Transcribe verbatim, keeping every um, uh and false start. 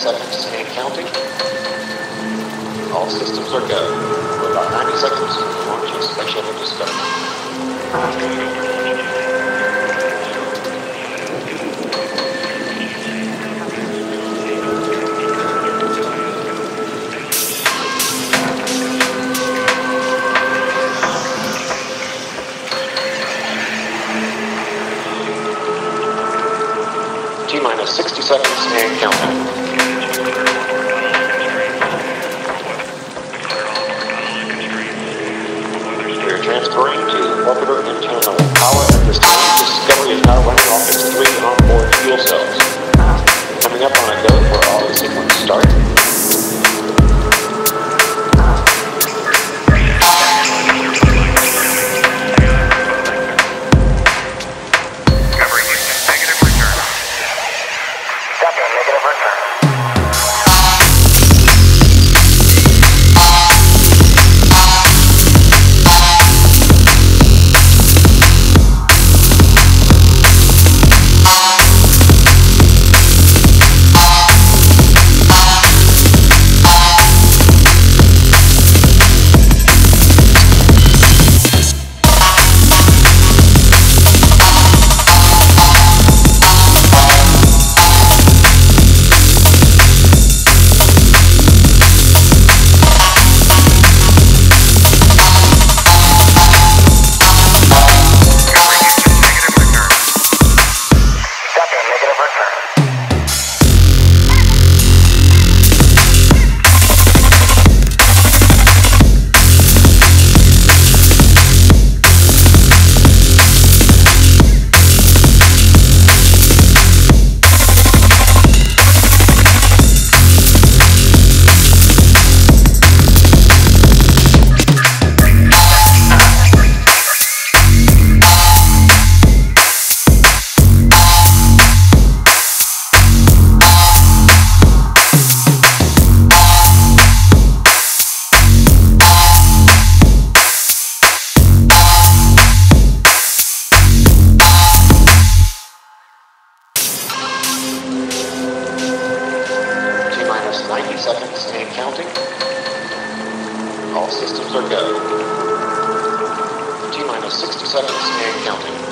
seconds and counting. All systems are go. We're about ninety seconds from the launch of Space Shuttle Discovery. T-minus sixty seconds and counting. We are transferring to orbiter internal power at this time. Discovery is now running off its three onboard fuel cells. Coming up on a go for auto sequence start. ninety seconds and counting. All systems are go. T-minus sixty seconds and counting.